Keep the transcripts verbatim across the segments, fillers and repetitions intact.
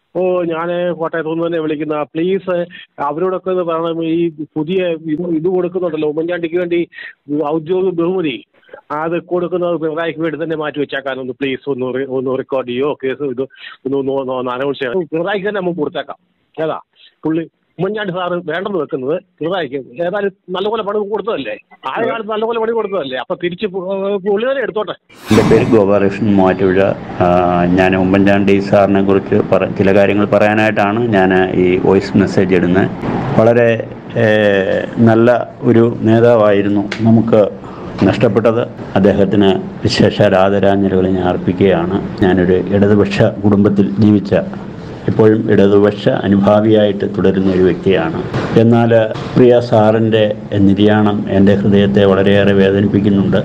ഓ, ഞാൻ കോട്ടയത്തു നിന്ന് തന്നെ വിളിക്കുന്ന. പ്ലീസ് അവരോടൊക്കെ ഒന്ന് പറയണം, ഈ പുതിയ ഇത് ഇത് കൊടുക്കുന്നുണ്ടല്ലോ ഉമ്മൻചാണ്ടിക്ക് വേണ്ടി ഔദ്യോഗിക ബഹുമതി, അത് കൊടുക്കുന്നത് പിണറായിക്ക് വേണ്ടി തന്നെ മാറ്റി വെച്ചേക്കാനൊന്ന് പ്ലീസ് ഒന്ന് റി- ഒന്ന് റെക്കോർഡ് ചെയ്യോ കേസ് ഇത് ഒന്ന് ഒന്ന് ഒന്ന് ഒന്ന് അനൗൺസ് ചെയ്യാം. പിണറായിക്ക് തന്നെ നമുക്ക് കൊടുത്തേക്കാം. ഏതാ പുള്ളി ഉമ്മൻചാണ്ടി സാറ് വേണ്ടെന്ന് വെക്കുന്നത് പിണറായിക്ക് ഏതായാലും നല്ലപോലെ പണി കൊടുത്തതല്ലേ, ആയ കാലത്ത് നല്ലപോലെ പണി കൊടുത്തതല്ലേ, അപ്പൊ തിരിച്ച് പു- പുള്ളി തന്നെ എടുത്തോട്ടെ. എൻ്റെ പേര് ഗോപാലകൃഷ്ണൻ മൂവാറ്റുപുഴ. ആ, ഞാൻ ഉമ്മൻചാണ്ടി സാറിനെ കുറിച്ച് പറ ചില കാര്യങ്ങൾ പറയാനായിട്ടാണ് ഞാൻ ഈ വോയിസ് മെസ്സേജ് ഇടുന്നത്. വളരെ ഏഹ്, നല്ല ഒരു നേതാവായിരുന്നു നമുക്ക് നഷ്ടപ്പെട്ടത്. അദ്ദേഹത്തിന് വിശേഷ ആദരാഞ്ജലികൾ ഞാൻ അർപ്പിക്കുകയാണ്. ഞാനൊരു ഇടതുപക്ഷ കുടുംബത്തിൽ ജീവിച്ച, ഇപ്പോഴും ഇടതുപക്ഷ അനുഭാവിയായിട്ട് തുടരുന്ന ഒരു വ്യക്തിയാണ്. എന്നാൽ പ്രിയ സാറിൻ്റെ നിര്യാണം എൻ്റെ ഹൃദയത്തെ വളരെയേറെ വേദനിപ്പിക്കുന്നുണ്ട്.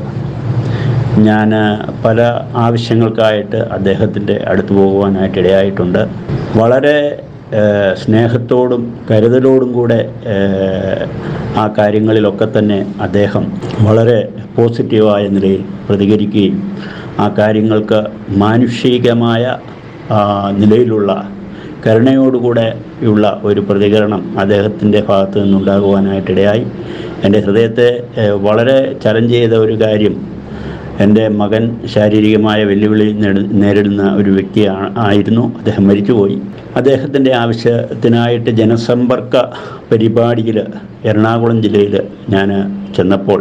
ഞാൻ പല ആവശ്യങ്ങൾക്കായിട്ട് അദ്ദേഹത്തിൻ്റെ അടുത്ത് പോകുവാനായിട്ട് ഇടയായിട്ടുണ്ട്. വളരെ ഏഹ്, സ്നേഹത്തോടും കരുതലോടും കൂടെ ഏഹ്, ആ കാര്യങ്ങളിലൊക്കെ തന്നെ അദ്ദേഹം വളരെ പോസിറ്റീവായ നിലയിൽ പ്രതികരിക്കുകയും ആ കാര്യങ്ങൾക്ക് മാനുഷികമായ ആ, നിലയിലുള്ള കരുണയോടുകൂടെ ഉള്ള ഒരു പ്രതികരണം അദ്ദേഹത്തിൻ്റെ ഭാഗത്തു നിന്നുണ്ടാകുവാനായിട്ടിടയായി. എൻ്റെ ഹൃദയത്തെ ഏഹ്, വളരെ ചലഞ്ച് ചെയ്ത ഒരു കാര്യം, എൻ്റെ മകൻ ശാരീരികമായ വെല്ലുവിളി നേടി- നേരിടുന്ന ഒരു വ്യക്തിയാണ് ആയിരുന്നു. അദ്ദേഹം മരിച്ചുപോയി. അദ്ദേഹത്തിൻ്റെ ആവശ്യത്തിനായിട്ട് ജനസമ്പർക്ക പരിപാടിയിൽ എറണാകുളം ജില്ലയിൽ ഞാൻ ചെന്നപ്പോൾ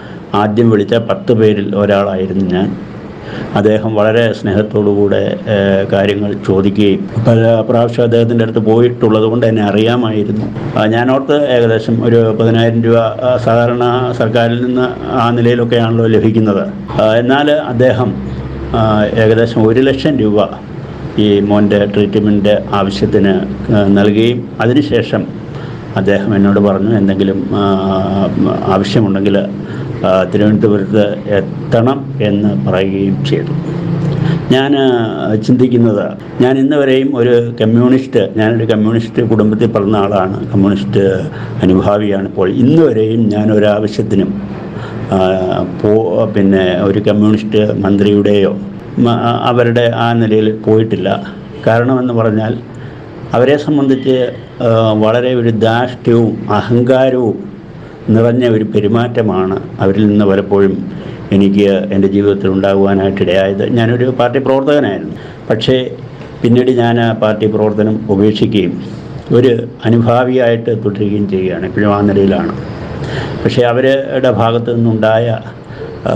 ആദ്യം വിളിച്ച പത്ത് പേരിൽ ഒരാളായിരുന്നു ഞാൻ. അദ്ദേഹം വളരെ സ്നേഹത്തോടുകൂടെ ഏഹ്, കാര്യങ്ങൾ ചോദിക്കുകയും പല പ്രാവശ്യം അദ്ദേഹത്തിൻ്റെ അടുത്ത് പോയിട്ടുള്ളത് കൊണ്ട് എന്നെ അറിയാമായിരുന്നു. ആ, ഞാനോർത്ത് ഏകദേശം ഒരു പതിനായിരം രൂപ ആ, സാധാരണ സർക്കാരിൽ നിന്ന് ആ നിലയിലൊക്കെയാണല്ലോ ലഭിക്കുന്നത്. ആ, എന്നാൽ അദ്ദേഹം ആ, ഏകദേശം ഒരു ലക്ഷം രൂപ ഈ മോൻ്റെ ട്രീറ്റ്മെൻറ്റ് ആവശ്യത്തിന് ആ, നൽകുകയും അതിനുശേഷം അദ്ദേഹം എന്നോട് പറഞ്ഞു എന്തെങ്കിലും ആ, ആവശ്യമുണ്ടെങ്കിൽ ആ, തിരുവനന്തപുരത്ത് എത്തണം എന്ന് പറയുകയും ചെയ്തു. ഞാൻ ചിന്തിക്കുന്നത്, ഞാൻ ഇന്ന് വരെയും ഒരു കമ്മ്യൂണിസ്റ്റ് ഞാനൊരു കമ്മ്യൂണിസ്റ്റ് കുടുംബത്തിൽ പിറന്ന ആളാണ്, കമ്മ്യൂണിസ്റ്റ് അനുഭാവിയാണ്. ഇപ്പോൾ ഇന്ന് വരെയും ഞാൻ ഒരാവശ്യത്തിനും ആ, പോ പിന്നെ ഒരു കമ്മ്യൂണിസ്റ്റ് മന്ത്രിയുടെയോ മ- അവരുടെ ആ നിലയിൽ പോയിട്ടില്ല. കാരണമെന്ന് പറഞ്ഞാൽ അവരെ സംബന്ധിച്ച് ആ, വളരെ ഒരു ധാർഷ്ട്യവും അഹങ്കാരവും നിറഞ്ഞ ഒരു പെരുമാറ്റമാണ് അവരിൽ നിന്ന് പലപ്പോഴും എനിക്ക് എൻ്റെ ജീവിതത്തിൽ ഉണ്ടാകുവാനായിട്ടിടയായത്. ഞാനൊരു പാർട്ടി പ്രവർത്തകനായിരുന്നു. പക്ഷേ പിന്നീട് ഞാൻ ആ പാർട്ടി പ്രവർത്തനം ഉപേക്ഷിക്കുകയും ഒരു അനുഭാവിയായിട്ട് തുടരുകയും ചെയ്യുകയാണ്. ഇപ്പോഴും ആ നിലയിലാണ്. പക്ഷേ അവരുടെ ഭാഗത്തു നിന്നുണ്ടായ ആ,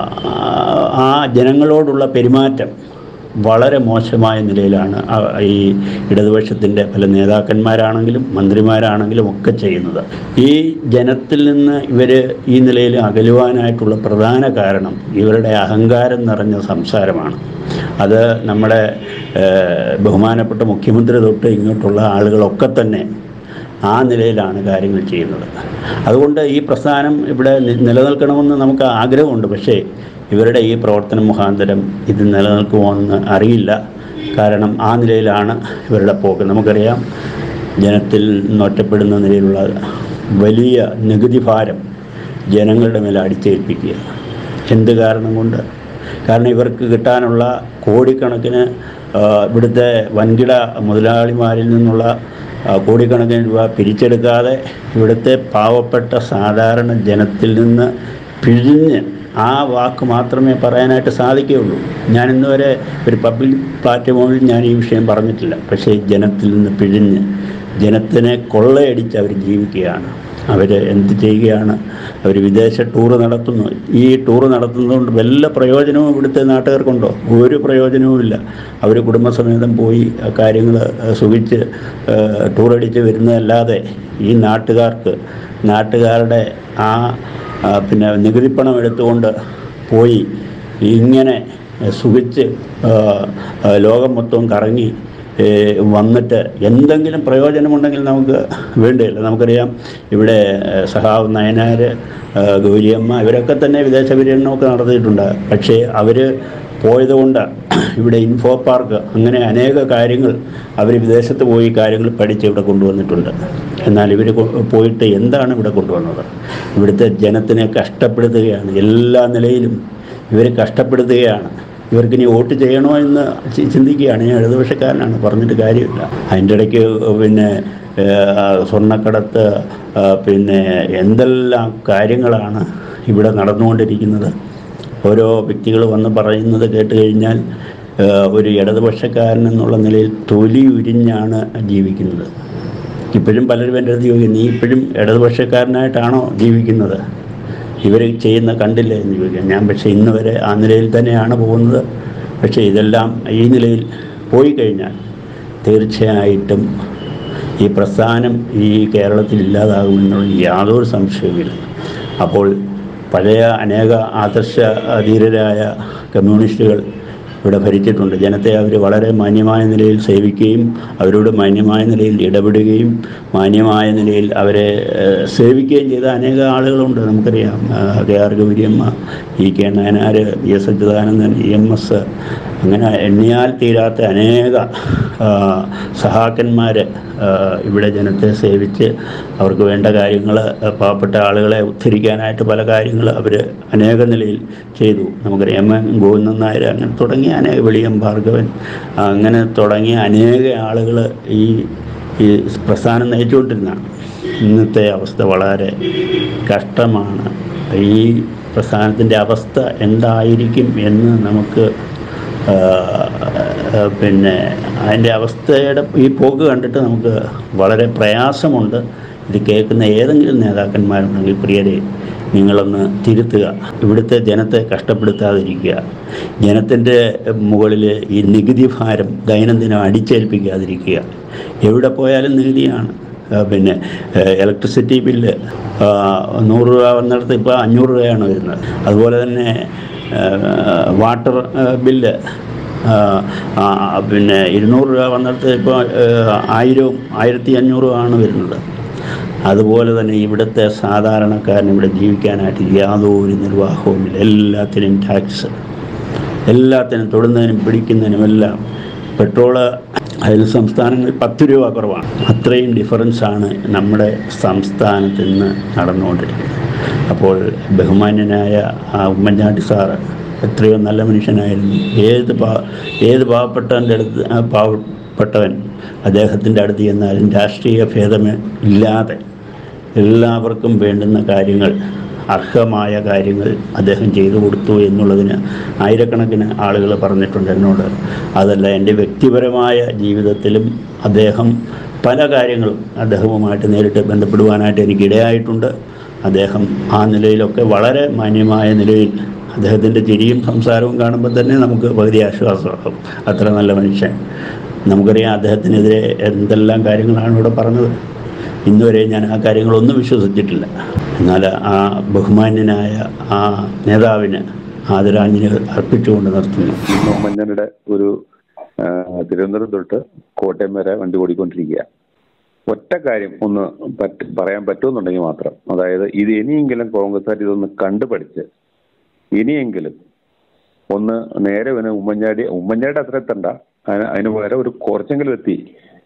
ആ ജനങ്ങളോടുള്ള പെരുമാറ്റം വളരെ മോശമായ നിലയിലാണ് ആ- ഈ ഇടതുപക്ഷത്തിൻ്റെ പല നേതാക്കന്മാരാണെങ്കിലും മന്ത്രിമാരാണെങ്കിലും ഒക്കെ ചെയ്യുന്നത്. ഈ ജനത്തിൽ നിന്ന് ഇവർ ഈ നിലയിൽ അകലുവാനായിട്ടുള്ള പ്രധാന കാരണം ഇവരുടെ അഹങ്കാരം നിറഞ്ഞ സംസാരമാണ്. അത് നമ്മുടെ ഏഹ്, ബഹുമാനപ്പെട്ട മുഖ്യമന്ത്രി തൊട്ട് ഇങ്ങോട്ടുള്ള ആളുകളൊക്കെ തന്നെ ആ നിലയിലാണ് കാര്യങ്ങൾ ചെയ്യുന്നത്. അതുകൊണ്ട് ഈ പ്രസ്ഥാനം ഇവിടെ നി- നിലനിൽക്കണമെന്ന് നമുക്ക് ആഗ്രഹമുണ്ട്. പക്ഷേ ഇവരുടെ ഈ പ്രവർത്തനം മുഖാന്തരം ഇത് നിലനിൽക്കുമോയെന്ന് അറിയില്ല. കാരണം ആ നിലയിലാണ് ഇവരുടെ പോക്ക്. നമുക്കറിയാം, ജനത്തിൽ നിന്ന് ഒറ്റപ്പെടുന്ന നിലയിലുള്ള വലിയ നികുതി ഭാരം ജനങ്ങളുടെ മേലെ അടിച്ചേൽപ്പിക്കുക. എന്ത് കാരണം കൊണ്ട്? കാരണം ഇവർക്ക് കിട്ടാനുള്ള കോടിക്കണക്കിന് ആ, ഇവിടുത്തെ വൻകിട മുതലാളിമാരിൽ നിന്നുള്ള ആ, കോടിക്കണക്കിന് രൂപ പിരിച്ചെടുക്കാതെ ഇവിടുത്തെ പാവപ്പെട്ട സാധാരണ ജനത്തിൽ നിന്ന് പിഴിഞ്ഞ്, ആ വാക്ക് മാത്രമേ പറയാനായിട്ട് സാധിക്കുകയുള്ളൂ. ഞാൻ ഇന്ന് വരെ ഒരു പബ്ലിക് പ്ലാറ്റ്ഫോമിൽ ഞാൻ ഈ വിഷയം പറഞ്ഞിട്ടില്ല. പക്ഷേ ജനത്തിൽ നിന്ന് പിഴിഞ്ഞ് ജനത്തിനെ കൊള്ളയടിച്ച് അവർ ജീവിക്കുകയാണ്. അവർ എന്ത് ചെയ്യുകയാണ്? അവർ വിദേശ ടൂറ് നടത്തുന്നു. ഈ ടൂറ് നടത്തുന്നതുകൊണ്ട് വല്ല പ്രയോജനവും ഇവിടുത്തെ നാട്ടുകാർക്കുണ്ടോ? ഒരു പ്രയോജനവുമില്ല. അവർ കുടുംബസമേതം പോയി കാര്യങ്ങൾ സുഖിച്ച് ടൂറടിച്ച് വരുന്നതല്ലാതെ ഈ നാട്ടുകാർക്ക്, നാട്ടുകാരുടെ ആ ആ, പിന്നെ നികുതിപ്പണം എടുത്തുകൊണ്ട് പോയി ഇങ്ങനെ സുഖിച്ച് ആ, ആ, ലോകം മൊത്തവും കറങ്ങി ഏ, വന്നിട്ട് എന്തെങ്കിലും പ്രയോജനമുണ്ടെങ്കിൽ നമുക്ക് വേണ്ടിയില്ല. നമുക്കറിയാം, ഇവിടെ സഹാവ് നയനാർ, ആ, ഗൗരിയമ്മ ഇവരൊക്കെ തന്നെ വിദേശ പര്യടനമൊക്കെ നടത്തിയിട്ടുണ്ട്. പക്ഷേ അവർ പോയതുകൊണ്ട് ഇവിടെ ഇൻഫോ പാർക്ക്, അങ്ങനെ അനേക കാര്യങ്ങൾ അവർ വിദേശത്ത് പോയി കാര്യങ്ങൾ പഠിച്ച് ഇവിടെ കൊണ്ടുവന്നിട്ടുണ്ട്. എന്നാൽ ഇവർ പോയിട്ട് എന്താണ് ഇവിടെ കൊണ്ടുവന്നത്? ഇവിടുത്തെ ജനത്തിനെ കഷ്ടപ്പെടുത്തുകയാണ്. എല്ലാ നിലയിലും ഇവർ കഷ്ടപ്പെടുത്തുകയാണ്. ഇവർക്കിനി വോട്ട് ചെയ്യണോ എന്ന് ചിന്തിക്കുകയാണ്. ഞാൻ ഇടതുപക്ഷക്കാരനാണ്, പറഞ്ഞിട്ട് കാര്യമില്ല. അതിൻ്റെ ഇടയ്ക്ക് പിന്നെ സ്വർണ്ണക്കടത്ത്, പിന്നെ എന്തെല്ലാം കാര്യങ്ങളാണ് ഇവിടെ നടന്നുകൊണ്ടിരിക്കുന്നത്. ഓരോ വ്യക്തികൾ വന്ന് പറയുന്നത് കേട്ട് കഴിഞ്ഞാൽ ഒരു ഇടതുപക്ഷക്കാരൻ എന്നുള്ള നിലയിൽ തൊലി ഉരിഞ്ഞാണ് ജീവിക്കുന്നത്. ഇപ്പോഴും പലരും എൻ്റെ അടുത്ത് ചോദിക്കും, നീ ഇപ്പോഴും ഇടതുപക്ഷക്കാരനായിട്ടാണോ ജീവിക്കുന്നത്, ഇവർ ചെയ്യുന്ന കണ്ടില്ലേ എന്ന് ചോദിക്കാം. ഞാൻ പക്ഷേ ഇന്ന് വരെ ആ നിലയിൽ തന്നെയാണ് പോകുന്നത്. പക്ഷേ ഇതെല്ലാം ഈ നിലയിൽ പോയി കഴിഞ്ഞാൽ തീർച്ചയായിട്ടും ഈ പ്രസ്ഥാനം ഈ കേരളത്തിൽ ഇല്ലാതാകുമെന്നുള്ള യാതൊരു സംശയവുമില്ല. അപ്പോൾ പഴയ അനേക ആദർശ ധീരരായ കമ്മ്യൂണിസ്റ്റുകൾ ഇവിടെ ഭരിച്ചിട്ടുണ്ട്. ജനത്തെ അവർ വളരെ മാന്യമായ നിലയിൽ സേവിക്കുകയും അവരോട് മാന്യമായ നിലയിൽ ഇടപെടുകയും മാന്യമായ നിലയിൽ അവരെ സേവിക്കുകയും ചെയ്ത അനേക ആളുകളുണ്ട്. നമുക്കറിയാം, K R Gowriamma, E K Nayanar, V S Achuthanandan, E M S, അങ്ങനെ എണ്ണിയാൽ തീരാത്ത അനേക സഹാക്കന്മാർ ഇവിടെ ജനത്തെ സേവിച്ച് അവർക്ക് വേണ്ട കാര്യങ്ങൾ, പാവപ്പെട്ട ആളുകളെ ഉദ്ധരിക്കാനായിട്ട് പല കാര്യങ്ങൾ അവർ അനേക നിലയിൽ ചെയ്തു. നമുക്കറിയാം, എം എൻ ഗോവിന്ദൻ നായർ, അങ്ങനെ തുടങ്ങിയ അനേക, വെളിയം ഭാർഗവൻ, അങ്ങനെ തുടങ്ങിയ അനേക ആളുകൾ ഈ ഈ പ്രസ്ഥാനം നയിച്ചുകൊണ്ടിരുന്നതാണ്. ഇന്നത്തെ അവസ്ഥ വളരെ കഷ്ടമാണ്. ഈ പ്രസ്ഥാനത്തിൻ്റെ അവസ്ഥ എന്തായിരിക്കും എന്ന് നമുക്ക് പിന്നെ അതിൻ്റെ അവസ്ഥയുടെ ഈ പോക്ക് കണ്ടിട്ട് നമുക്ക് വളരെ പ്രയാസമുണ്ട്. ഇത് കേൾക്കുന്ന ഏതെങ്കിലും നേതാക്കന്മാരുണ്ടെങ്കിൽ പ്രിയരെ, നിങ്ങളൊന്ന് തിരുത്തുക. ഇവിടുത്തെ ജനത്തെ കഷ്ടപ്പെടുത്താതിരിക്കുക. ജനത്തിൻ്റെ മുകളിൽ ഈ നികുതി ഭാരം ദൈനംദിനം അടിച്ചേൽപ്പിക്കാതിരിക്കുക. എവിടെ പോയാലും നികുതിയാണ്. പിന്നെ ഇലക്ട്രിസിറ്റി ബില്ല് നൂറ് രൂപ വന്നിടത്ത് ഇപ്പോൾ അഞ്ഞൂറ് രൂപയാണ് വരുന്നത്. അതുപോലെ തന്നെ വാട്ടർ ബില്ല് പിന്നെ ഇരുന്നൂറ് രൂപ വന്നിടത്ത് ഇപ്പോൾ ആയിരവും ആയിരത്തി അഞ്ഞൂറും ആണ് വരുന്നത്. അതുപോലെ തന്നെ ഇവിടുത്തെ സാധാരണക്കാരന് ഇവിടെ ജീവിക്കാനായിട്ട് യാതൊരു നിർവാഹവുമില്ല. എല്ലാത്തിനും ടാക്സ്, എല്ലാത്തിനും തൊടുന്നതിനും പിടിക്കുന്നതിനുമെല്ലാം. പെട്രോള് അയൽ സംസ്ഥാനങ്ങളിൽ പത്ത് രൂപ കുറവാണ്. അത്രയും ഡിഫറൻസാണ് നമ്മുടെ സംസ്ഥാനത്ത് ഇന്ന് നടന്നുകൊണ്ടിരിക്കുന്നത്. അപ്പോൾ ബഹുമാന്യനായ ആ ഉമ്മൻചാണ്ടി സാറ് എത്രയോ നല്ല മനുഷ്യനായിരുന്നു. ഏത് പാ ഏത് പാവപ്പെട്ടവൻ്റെ അടുത്ത് പാവപ്പെട്ടവൻ അദ്ദേഹത്തിൻ്റെ അടുത്ത് ചെന്നാലും രാഷ്ട്രീയ ഭേദമേ ഇല്ലാതെ എല്ലാവർക്കും വേണ്ടുന്ന കാര്യങ്ങൾ, അർഹമായ കാര്യങ്ങൾ അദ്ദേഹം ചെയ്തു കൊടുത്തു എന്നുള്ളതിന് ആയിരക്കണക്കിന് ആളുകൾ പറഞ്ഞിട്ടുണ്ട് എന്നോട്. അതല്ല, എൻ്റെ വ്യക്തിപരമായ ജീവിതത്തിലും അദ്ദേഹം പല കാര്യങ്ങളും അദ്ദേഹവുമായിട്ട് നേരിട്ട് ബന്ധപ്പെടുവാനായിട്ട് എനിക്കിടയായിട്ടുണ്ട്. അദ്ദേഹം ആ നിലയിലൊക്കെ വളരെ മാന്യമായ നിലയിൽ അദ്ദേഹത്തിൻ്റെ ചിരിയും സംസാരവും കാണുമ്പോൾ തന്നെ നമുക്ക് പകുതി ആശ്വാസമാകും. അത്ര നല്ല മനുഷ്യൻ. നമുക്കറിയാം അദ്ദേഹത്തിനെതിരെ എന്തെല്ലാം കാര്യങ്ങളാണ് ഇവിടെ പറഞ്ഞത്. ഇന്നുവരെ ഞാൻ ആ കാര്യങ്ങളൊന്നും വിശ്വസിച്ചിട്ടില്ല. എന്നാൽ ആ ബഹുമാന്യനായ ആ നേതാവിന് ആദരാഞ്ജലികൾ അർപ്പിച്ചുകൊണ്ട് നിർത്തുന്നു. ഉമ്മൻചാണ്ടിയുടെ ഒരു തിരുവനന്തപുരം തൊട്ട് കോട്ടയം വരെ വണ്ടി ഓടിക്കൊണ്ടിരിക്കുക. ഒറ്റ കാര്യം ഒന്ന് പറ്റ പറയാൻ പറ്റുമെന്നുണ്ടെങ്കിൽ മാത്രം, അതായത് ഇത് ഇനിയെങ്കിലും കോൺഗ്രസ്സുകാർ ഇതൊന്ന് കണ്ടുപഠിച്ച് ഇനിയെങ്കിലും ഒന്ന് നേരെ വന്ന് ഉമ്മൻചാണ്ടി ഉമ്മൻചാണ്ടി അത്ര എത്തണ്ട, അതിന് അതിന് പകരം ഒരു കുറച്ചെങ്കിലും എത്തി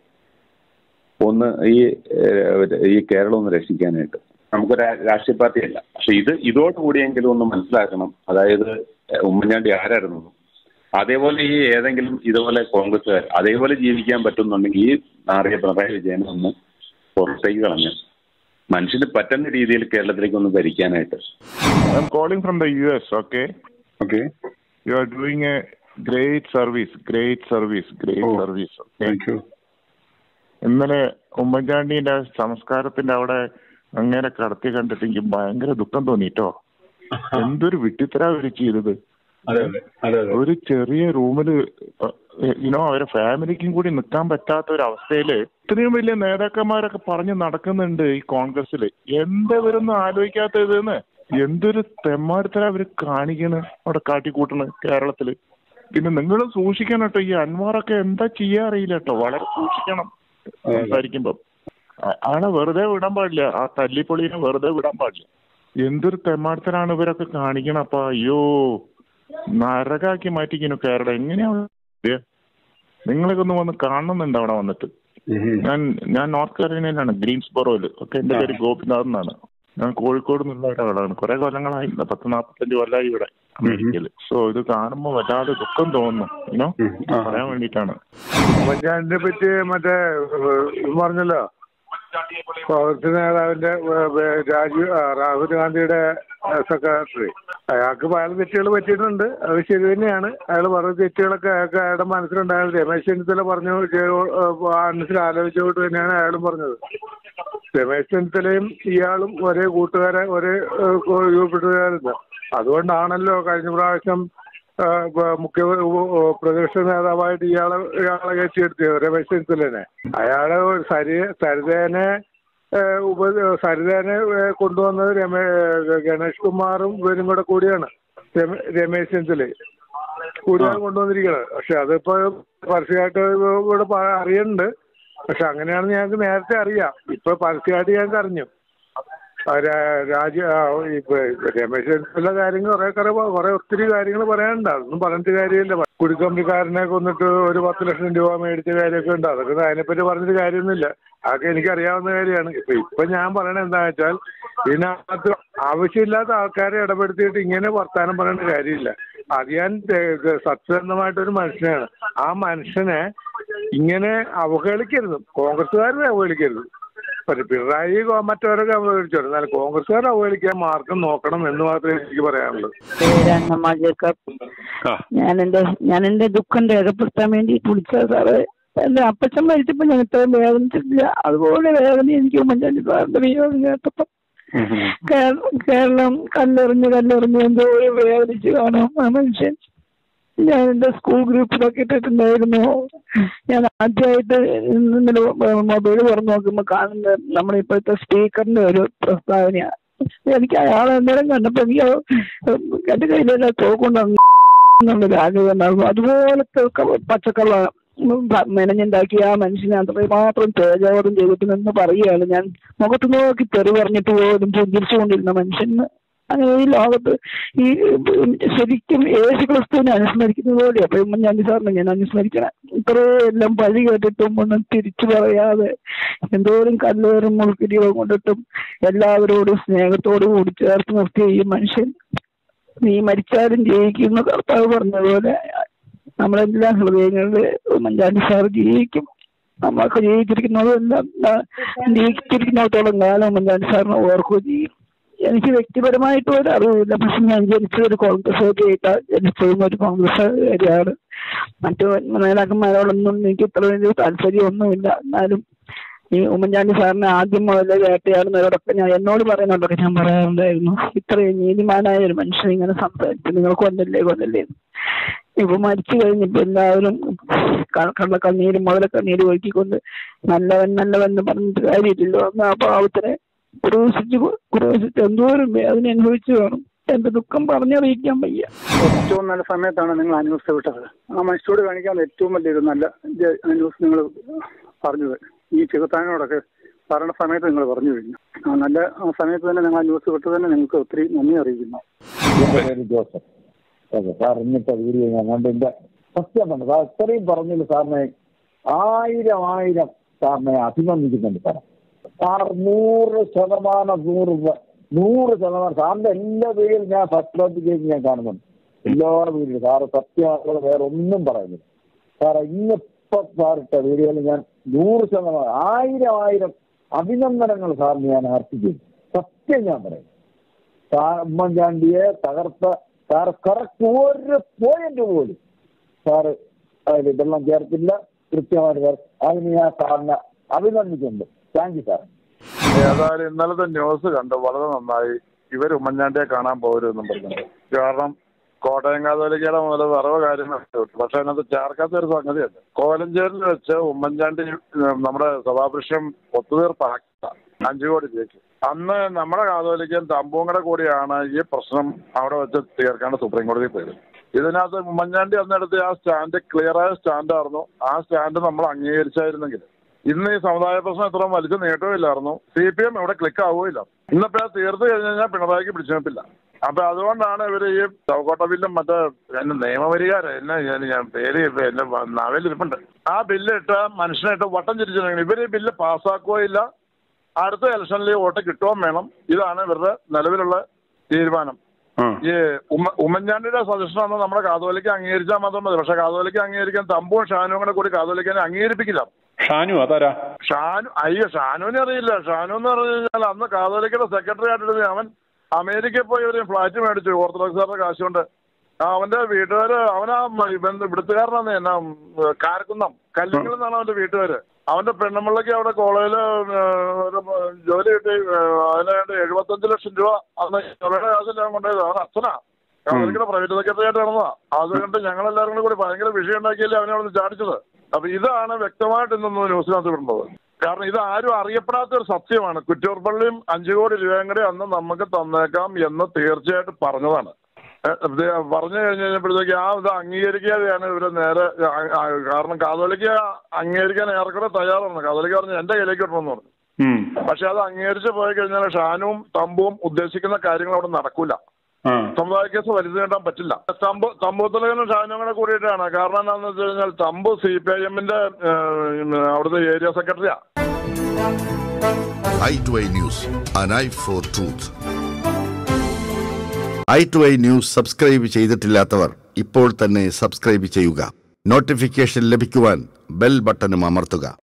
ഒന്ന് ഈ ഈ കേരളം ഒന്ന് രക്ഷിക്കാനായിട്ട്. നമുക്കൊരു രാഷ്ട്രീയ പാർട്ടിയല്ല, പക്ഷെ ഇത് ഇതോടുകൂടിയെങ്കിലും ഒന്ന് മനസ്സിലാക്കണം. അതായത് ഉമ്മൻചാണ്ടി ആരായിരുന്നു, അതേപോലെ ഈ ഏതെങ്കിലും ഇതുപോലെ കോൺഗ്രസ്സുകാർ അതേപോലെ ജീവിക്കാൻ പറ്റുന്നുണ്ടെങ്കിൽ ഈ നാറിയ പിണറായി വിജയനെ ഒന്ന് പുറത്തേക്ക് കളഞ്ഞ് മനുഷ്യന് പറ്റുന്ന രീതിയിൽ കേരളത്തിലേക്ക് ഒന്ന് ഭരിക്കാനായിട്ട്. I M calling from the U S. Okay okay, you are doing A great service great service great service. Thank you. ഇന്നലെ ഉമ്മൻചാണ്ടിന്റെ സംസ്കാരത്തിന്റെ അവിടെ അങ്ങനെ കടത്തി കണ്ടിട്ട് എനിക്ക് ഭയങ്കര ദുഃഖം തോന്നിട്ടോ. എന്തൊരു വിട്ടിത്തരാ അവര് ചെയ്തത്. ഒരു ചെറിയ റൂമില് യുനോ അവരെ ഫാമിലിക്കും കൂടി നിൽക്കാൻ പറ്റാത്ത ഒരു അവസ്ഥയില് ഇത്രയും വലിയ നേതാക്കന്മാരൊക്കെ പറഞ്ഞ് നടക്കുന്നുണ്ട് ഈ കോൺഗ്രസില്. എന്താ ഇവരൊന്നും ആലോചിക്കാത്തതെന്ന്. എന്തൊരു തെമ്മാടിത്തര അവര് കാണിക്കണ് അവിടെ കാട്ടിക്കൂട്ടണ് കേരളത്തില്. പിന്നെ നിങ്ങൾ സൂക്ഷിക്കണം കേട്ടോ. ഈ അൻവാറൊക്കെ എന്താ ചെയ്യാ അറിയില്ല കേട്ടോ. വളരെ സൂക്ഷിക്കണം സംസാരിക്കുമ്പം. ആളെ വെറുതെ വിടാൻ പാടില്ല. ആ തല്ലിപ്പൊളീനെ വെറുതെ വിടാൻ പാടില്ല. എന്തൊരു തെമ്മാടിത്തരാണ് ഇവരൊക്കെ കാണിക്കണം. അപ്പൊ അയ്യോ, നരകാക്കി മാറ്റിക്കുന്നു കേരളം. എങ്ങനെയാ നിങ്ങളൊക്കെ ഒന്ന് വന്ന് കാണുന്നുണ്ട് അവിടെ വന്നിട്ട്. ഞാൻ ഞാൻ നോർത്ത് കരോലിനയിലാണ്, ഗ്രീൻസ്ബോറോയില്. ഒക്കെ എന്റെ പേര് ഗോപിനാഥ് എന്നാണ്. ഞാൻ കോഴിക്കോട് നിന്നുള്ള ഒരാളാണ്. കുറെ കൊല്ലങ്ങളായി, പത്ത് നാൽപ്പത്തഞ്ച് കൊല്ലമായി ഇവിടെ. അമേരിക്കയിൽ. സോ ഇത് കാണുമ്പോൾ വല്ലാതെ ദുഃഖം തോന്നുന്നു, ഇനോ പറയാൻ വേണ്ടിയിട്ടാണ്. ഉമ്മൻചാണ്ടിനെ പറ്റി മറ്റേ പറഞ്ഞല്ലോ, കോൺഗ്രസ് നേതാവിന്റെ രാജീവ് രാഹുൽ ഗാന്ധിയുടെ സെക്രട്ടറി, അയാൾക്ക് പല തെറ്റുകൾ പറ്റിയിട്ടുണ്ട്. അത് ശരി തന്നെയാണ്. അയാൾ പറഞ്ഞ തെറ്റുകളൊക്കെ അയാൾക്ക് അയാളുടെ മനസ്സിലുണ്ടായത് രമേശ് ചെന്നിത്തല പറഞ്ഞു മനസ്സിൽ ആലോചിച്ചുകൊണ്ട് തന്നെയാണ് അയാളും പറഞ്ഞത്. രമേശ് ചെന്നിത്തലയും ഇയാളും ഒരേ കൂട്ടുകാരെ ഒരേ കൂട്ടുകാരുണ്ട്. അതുകൊണ്ടാണല്ലോ കഴിഞ്ഞ പ്രാവശ്യം മുഖ്യ പ്രതിപക്ഷ നേതാവായിട്ട് ഇയാളെ ഇയാളെ കയറ്റിയെടുത്തത് രമേശ് ചെന്നിത്തലനെ. അയാളെ സരി സരിതേനെ ഉപ സരിതേനെ കൊണ്ടുവന്നത് രമേ ഗണേഷ് കുമാറും ഇവരും കൂടെ കൂടിയാണ്. രമേശ് ചെന്നിത്തല കൂടിയാണ് കൊണ്ടുവന്നിരിക്കുന്നത്. പക്ഷെ അതിപ്പോ പരസ്യമായിട്ട് ഇവിടെ അറിയുന്നുണ്ട്. പക്ഷെ അങ്ങനെയാണെന്ന് ഞങ്ങൾക്ക് നേരത്തെ അറിയാം. ഇപ്പൊ പരസ്യമായിട്ട് ഞങ്ങൾക്ക് അറിഞ്ഞു. രാജ രമേശ് ചെന്നിത്തല കാര്യങ്ങൾ കുറെ കുറെ കുറെ ഒത്തിരി കാര്യങ്ങൾ പറയാനുണ്ട്. അതൊന്നും പറഞ്ഞിട്ട് കാര്യമില്ല. കുടിക്കമ്പനിക്കാരനെ കൊന്നിട്ട് ഒരു പത്ത് ലക്ഷം രൂപ മേടിച്ച കാര്യമൊക്കെ ഉണ്ട്. അതൊക്കെ അതിനെപ്പറ്റി പറഞ്ഞിട്ട് കാര്യമൊന്നുമില്ല. അതൊക്കെ എനിക്കറിയാവുന്ന കാര്യമാണ്. ഇപ്പൊ ഇപ്പൊ ഞാൻ പറയണത് എന്താണെന്ന് വെച്ചാൽ ഇതിനകത്ത് ആവശ്യമില്ലാത്ത ആൾക്കാരെ ഇടപെടുത്തിയിട്ട് ഇങ്ങനെ വർത്താനം പറയേണ്ട കാര്യമില്ല. അത് ഞാൻ സത്യസന്ധമായിട്ടൊരു മനുഷ്യനാണ്. ആ മനുഷ്യനെ ഇങ്ങനെ അവഹേളിക്കരുത്. കോൺഗ്രസ്സുകാരെ അവഹേളിക്കരുത്. പിണറായി മറ്റവരൊക്കെ അവഹേളിച്ചോളൂ. എന്നാൽ കോൺഗ്രസ്സുകാരെ അവഹേളിക്കാൻ മാർഗം നോക്കണം എന്ന് മാത്രമേ എനിക്ക് പറയാനുള്ളൂ. ഞാൻ എന്റെ ഞാൻ എന്റെ ദുഃഖം രേഖപ്പെടുത്താൻ വേണ്ടി വിളിച്ച സാറ്, എന്റെ അപ്പച്ചൻ മരിച്ചപ്പോ ഞാൻ ഇത്രയും വേദനിച്ചിട്ടില്ല. അതുപോലെ വേദന എനിക്ക് ഉമ്മൻചാണ്ടി സാറിന്റെ വിയോഗം കേട്ടപ്പോ കേരളം കല്ലെറിഞ്ഞ് കല്ലെറിഞ്ഞ് എന്തോ വേദനിച്ച് കാണും ആ മനുഷ്യൻ. ഞാൻ എന്റെ സ്കൂൾ ഗ്രൂപ്പിലൊക്കെ ഇട്ടിട്ടുണ്ടായിരുന്നു. ഞാൻ ആദ്യമായിട്ട് ഇന്നലെ മൊബൈൽ തുറന്നു നോക്കുമ്പോൾ കാണുന്ന നമ്മുടെ ഇപ്പോഴത്തെ സ്പീക്കറിന്റെ ഒരു പ്രസ്താവനയാണ്. എനിക്ക് അയാളെ അന്നേരം കണ്ടപ്പോ എനിക്ക് എന്റെ കയ്യിലെല്ലാം തോക്കൊണ്ടെന്നുള്ളൊരു ആഗ്രഹം ഉണ്ടായിരുന്നു. അതുപോലത്തെ പച്ചക്കള്ള മെനഞ്ഞുണ്ടാക്കി ആ മനുഷ്യനെ അത്രമാത്രം തേജോധം ചെയ്തിട്ടുണ്ടെന്ന് പറയുകയാണ്. ഞാൻ മുഖത്ത് നോക്കി തെറി പറഞ്ഞിട്ട് പോലും പുഞ്ചിരിച്ചുകൊണ്ടിരുന്ന മനുഷ്യന് അങ്ങനെ ഈ ലോകത്ത് ഈ ശരിക്കും യേശു ക്രിസ്തുവിനെ അനുസ്മരിക്കുന്നത് പോലെ അപ്പൊ ഉമ്മൻചാണ്ടി സാറിനെ ഞാൻ അനുസ്മരിക്കണം. ഇത്രയെല്ലാം പഴി കേട്ടിട്ടും ഒന്നും തിരിച്ചു പറയാതെ എന്തോരം കല്ലേറും മുൾക്കിരികളും കൊണ്ടിട്ടും എല്ലാവരോടും സ്നേഹത്തോടും കൂടി ചേർത്ത് നിർത്തിയ ഈ മനുഷ്യൻ നീ മരിച്ചാലും ജയിക്കുന്ന കർത്താവ് പറഞ്ഞതുപോലെ നമ്മളെല്ലാം ഹൃദയങ്ങളിൽ ഉമ്മൻചാണ്ടി സാർ ജീവിക്കും. നമ്മളൊക്കെ ജീവിച്ചിരിക്കുന്നതെല്ലാം ജീവിച്ചിരിക്കുന്നിടത്തോളം കാലം ഉമ്മൻചാണ്ടി സാറിനെ ഓർക്കുകയും ചെയ്യും. എനിക്ക് വ്യക്തിപരമായിട്ട് ഒരു അറിവില്ല. പക്ഷെ ഞാൻ ജനിച്ചത് ഒരു കോൺഗ്രസ്സുകാരിയായിട്ടാണ്. ജനിച്ചതും ഒരു കോൺഗ്രസ്സുകാരിയാണ്. മറ്റു നേതാക്കന്മാരോടൊന്നും എനിക്ക് ഇത്ര വലിയ താല്പര്യമൊന്നുമില്ല. എന്നാലും ഈ ഉമ്മൻചാണ്ടി സാറിനെ ആദ്യം മുതലേ വേട്ടയാടുന്നവരോടൊക്കെ ഞാൻ എന്നോട് പറയുന്നതൊക്കെ ഞാൻ പറയാറുണ്ടായിരുന്നു, ഇത്രയും നീതിമാനായ ഒരു മനുഷ്യൻ ഇങ്ങനെ സംസാരിച്ചു നിങ്ങൾ കൊല്ലല്ലേ കൊല്ലല്ലേ. ഇപ്പൊ മരിച്ചു കഴിഞ്ഞിപ്പോ എല്ലാവരും കള്ള കണ്ണീരും മുതല കണ്ണീര് ഒഴുക്കിക്കൊണ്ട് നല്ലവൻ നല്ലവൻ എന്ന് പറഞ്ഞിട്ട് കാര്യമില്ലല്ലോ. അന്ന് ആ പാവത്തിനെ ക്രൂശിച്ച് ക്രൂശിച്ച് എന്തോരം വേദന അനുഭവിച്ചു കാണും. എന്റെ ദുഃഖം പറഞ്ഞറിയിക്കാൻ വയ്യ. ഏറ്റവും നല്ല സമയത്താണ് നിങ്ങൾ ആ ന്യൂസ് വിട്ടത്. ആ മനുഷ്യരോട് കാണിക്കാൻ ഏറ്റവും വലിയൊരു നല്ല ന്യൂസ് നിങ്ങൾ പറഞ്ഞത്. ഈ ചെകുത്താനോടൊക്കെ പറയണ സമയത്ത് നിങ്ങൾ പറഞ്ഞു കഴിഞ്ഞു. ആ നല്ല ആ സമയത്ത് തന്നെ നിങ്ങൾ ആ ന്യൂസ് വിട്ടത് തന്നെ നിങ്ങൾക്ക് ഒത്തിരി നന്ദി അറിയിക്കുന്നു. ജോസഫ് പറഞ്ഞിട്ട് വീഡിയോ ഞാൻ കണ്ടിന്റെ സത്യം പറഞ്ഞു. അത്രയും പറഞ്ഞില്ല സാറിനെ ആയിരം ആയിരം സാറിനെ അഭിനന്ദിക്കുന്നുണ്ട് സാർ. സാർ നൂറ് ശതമാനം നൂറ് നൂറ് ശതമാനം സാറിന്റെ എല്ലാ വീഡിയോയിലും ഞാൻ ഫസ്റ്റ് ക്ലാസ് കേസ് ഞാൻ കാണുന്നുണ്ട്. എല്ലാ വീഡിയോയിലും സാറ് സത്യമായിട്ടുള്ള വേറെ ഒന്നും പറയുന്നില്ല. സാറേ ഇന്നിപ്പം സാറിട്ട വീഡിയോയിൽ ഞാൻ നൂറ് ശതമാനം ആയിരം ആയിരം അഭിനന്ദനങ്ങൾ സാറിന് ഞാൻ അർപ്പിക്കുന്നു. സത്യം ഞാൻ പറയും. സാർ ഉമ്മൻചാണ്ടിയെ തകർത്ത സാർ കറക്റ്റ് ഒരു പോയിന്റ് പോലും സാറ് അതിൽ വെള്ളം ചേർത്തില്ല. കൃത്യമായിട്ട് അതിന് ഞാൻ സാറിനെ അഭിനന്ദിക്കുന്നുണ്ട്. Thank you sir. ഏതായാലും ഇന്നലത്തെ ന്യൂസ് കണ്ട് വളരെ നന്നായി. ഇവർ ഉമ്മൻചാണ്ടിയെ കാണാൻ പോരുമെന്നും പറഞ്ഞിട്ടുണ്ട്. കാരണം കോട്ടയം കാതോലിക്കയുടെ മുതൽ വറവ് കാര്യങ്ങളൊക്കെ വിട്ടു. പക്ഷെ അതിനകത്ത് ചേർക്കാത്ത ഒരു സംഗതിയുണ്ട്. കോലഞ്ചേരിൽ വെച്ച് ഉമ്മൻചാണ്ടി നമ്മുടെ സഭാപുരുഷം ഒത്തുതീർപ്പാക്കിയ അഞ്ചു കോടി ജയിച്ചു. അന്ന് നമ്മുടെ കാതോലിക്കൻ തമ്പൂങ്ങടെ കൂടിയാണ് ഈ പ്രശ്നം അവിടെ വെച്ച് തീർക്കാണ്ട് സുപ്രീം കോടതിയിൽ പോയത്. ഇതിനകത്ത് ഉമ്മൻചാണ്ടി അന്നെടുത്ത് ആ സ്റ്റാൻഡ് ക്ലിയറായ സ്റ്റാൻഡായിരുന്നു. ആ സ്റ്റാൻഡ് നമ്മൾ അംഗീകരിച്ചായിരുന്നെങ്കിൽ ഇന്ന് ഈ സമുദായ പ്രശ്നം ഇത്ര വലിച്ചു നീട്ടമില്ലായിരുന്നു. സി പി എം ഇവിടെ ക്ലിക്ക് ആവുകയില്ല. ഇന്നിപ്പോ തീർത്ത് കഴിഞ്ഞ് കഴിഞ്ഞാൽ പിണറായിക്ക് പിടിച്ചു നിൽപ്പില്ല. അപ്പൊ അതുകൊണ്ടാണ് ഇവര് ഈ ചൗക്കോട്ട ബില്ലും മറ്റേ എന്നെ നിയമപരിഹാരം എന്നെ ഞാൻ പേര് എന്റെ നവലിരിപ്പുണ്ട് ആ ബില്ല് ഇട്ട് മനുഷ്യനായിട്ട് വട്ടം തിരിച്ചിട്ടുണ്ടെങ്കിൽ ഇവര് ഈ ബില്ല് പാസ്സാക്കുകയില്ല. അടുത്ത ഇലക്ഷനിൽ വോട്ട് കിട്ടുകയും വേണം. ഇതാണ് ഇവരുടെ നിലവിലുള്ള തീരുമാനം. ഈ ഉമ്മ ഉമ്മൻചാണ്ടിയുടെ സജഷനാണ് നമ്മുടെ കാതോലിക്ക് അംഗീകരിച്ചാൽ മാത്രം മതി. പക്ഷെ കാതോലിക്ക് അംഗീകരിക്കാൻ തമ്പും ഷാനുവും കൂടെ കൂടി കാതോലിക്കാനെ അംഗീകരിപ്പിക്കില്ല. ഷാനു അതാരാ? ഷാനു അയ്യോ ഷാനുവിനെ അറിയില്ല. ഷാനു എന്ന് പറഞ്ഞു കഴിഞ്ഞാൽ അന്ന് കാതോലിക്കയുടെ സെക്രട്ടറി ആയിട്ടിരുന്ന അവൻ അമേരിക്കയിൽ പോയി ഒരു ഫ്ലാറ്റ് മേടിച്ചു ഓർത്തഡോക്സുകാരുടെ കാശുകൊണ്ട്. ആ അവന്റെ വീട്ടുകാര് അവനാ ഇവിടുത്തുകാരനാണ് എന്നാ കാരക്കുന്നം കല്ലിങ്ങളിൽ നിന്നാണ് അവന്റെ വീട്ടുകാര്. അവന്റെ പെണ്ണുമ്പിള്ളക്ക് അവിടെ കോളേജില് ഒരു ജോലി കിട്ടി. അതിന് എഴുപത്തഞ്ച് ലക്ഷം രൂപ അന്ന് അവരുടെ കാശെല്ലാം കൊണ്ടുപോയത്. അവൻ അച്ഛനാ കാതോലിക്കയുടെ പ്രൈവറ്റ് സെക്രട്ടറി ആയിട്ട് നടന്നതാ. അതുകൊണ്ട് ഞങ്ങളെല്ലാവരും കൂടി ഭയങ്കര വിഷയം ഉണ്ടാക്കിയല്ലേ അവനെ അവിടെ ചാടിച്ചത്. അപ്പൊ ഇതാണ് വ്യക്തമായിട്ട് ഇന്നൊന്ന് ന്യൂസിനകത്ത് വിടുന്നത്. കാരണം ഇത് ആരും അറിയപ്പെടാത്ത ഒരു സത്യമാണ്. കുറ്റൂർപ്പള്ളിയും അഞ്ചു കോടി രൂപയും കൂടി അന്ന് നമുക്ക് തന്നേക്കാം എന്ന് തീർച്ചയായിട്ടും പറഞ്ഞതാണ്. പറഞ്ഞു കഴിഞ്ഞ് കഴിഞ്ഞപ്പോഴത്തേക്ക് ആ ഇത് അംഗീകരിക്കാതെയാണ് ഇവര് നേരെ. കാരണം കാതോലിക്ക് അംഗീകരിക്കാൻ ഏറെക്കുറെ തയ്യാറാണ്. കാതോലിക്ക് പറഞ്ഞു എന്റെ കയ്യിലേക്ക് ഇടണമെന്ന് പറഞ്ഞു. പക്ഷെ അത് അംഗീകരിച്ച് പോയി കഴിഞ്ഞാൽ ഷാനുവും തമ്പുവും ഉദ്ദേശിക്കുന്ന കാര്യങ്ങൾ അവിടെ നടക്കൂല. സമുദായ കേസ് വലുത് നേടാൻ പറ്റില്ല. തമ്പു തമ്പൂത്തലകനും ഷാനും കൂടെ കൂടിയിട്ടാണ്. കാരണം എന്താണെന്ന് വെച്ച് കഴിഞ്ഞാൽ തമ്പു സി പി ഐ എമ്മിന്റെ അവിടുത്തെ ഏരിയ സെക്രട്ടറിയാ. I to I news, an eye for truth. ഐ ടു ഐ ന്യൂസ് സബ്സ്ക്രൈബ് ചെയ്തിട്ടില്ലാത്തവർ ഇപ്പോൾ തന്നെ സബ്സ്ക്രൈബ് ചെയ്യുക. നോട്ടിഫിക്കേഷൻ ലഭിക്കുവാൻ ബെൽ ബട്ടണും അമർത്തുക.